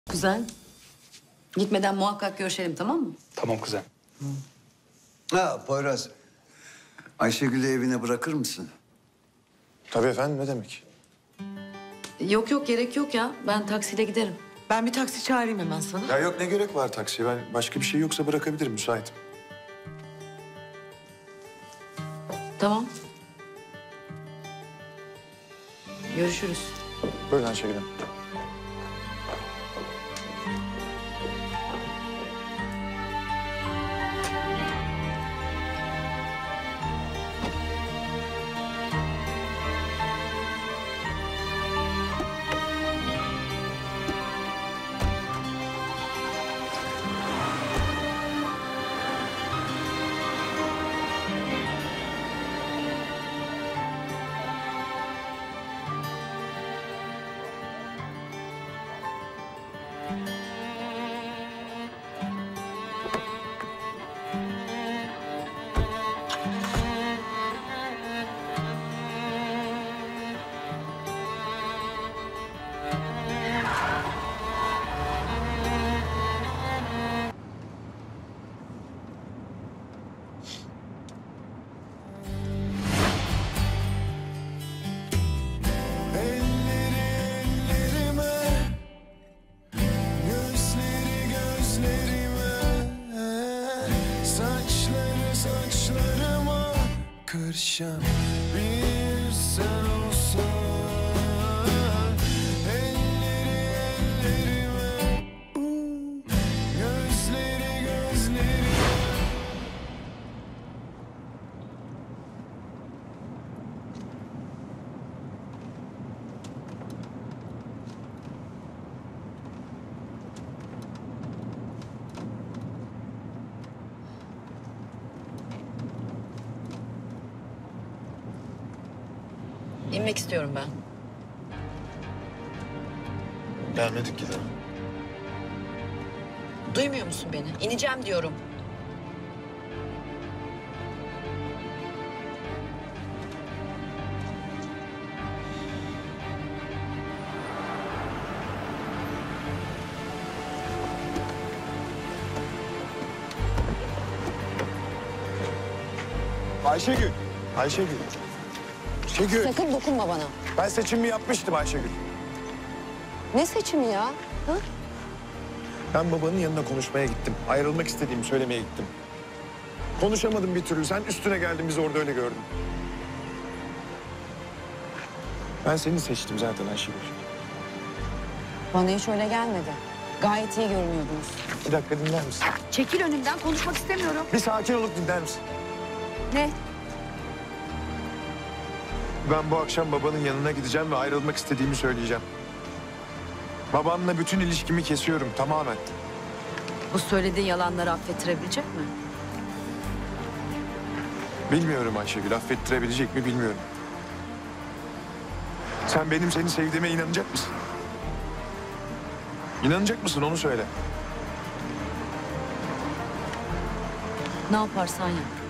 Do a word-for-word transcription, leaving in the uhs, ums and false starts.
Güzel. Gitmeden muhakkak görüşelim, tamam mı? Tamam kuzen. Ha Poyraz. Ayşegül'ü evine bırakır mısın? Tabii efendim, ne demek? Yok yok, gerek yok ya. Ben taksiyle giderim. Ben bir taksi çağırayım hemen sana. Ya yok, ne gerek var taksiye? Ben başka bir şey yoksa bırakabilirim, müsaitim. Tamam. Görüşürüz. Buyurun Ayşegül Hanım. Saçlarıma kırşan bir sen olsan, elleri ellerime, uh, gözleri gözlerime. İnmek istiyorum ben. Gelmedik ki daha. Duymuyor musun beni? İneceğim diyorum. Ayşegül, Ayşegül. Ayşegül, Sakın dokunma bana. ben seçimimi yapmıştım Ayşegül. Ne seçimi ya? Ha? Ben babanın yanına konuşmaya gittim. Ayrılmak istediğimi söylemeye gittim. Konuşamadım bir türlü. Sen üstüne geldin, bizi orada öyle gördün. Ben seni seçtim zaten Ayşegül. Bana hiç öyle gelmedi. Gayet iyi görünüyordunuz. Bir dakika dinler misin? Çekil önümden, konuşmak istemiyorum. Bir sakin olup dinler misin? Ne? Ben bu akşam babanın yanına gideceğim ve ayrılmak istediğimi söyleyeceğim. Babamla bütün ilişkimi kesiyorum tamamen. Bu söylediğin yalanları affettirebilecek mi? Bilmiyorum Ayşegül, affettirebilecek mi bilmiyorum. Sen benim seni sevdiğime inanacak mısın? İnanacak mısın, onu söyle. Ne yaparsan yap.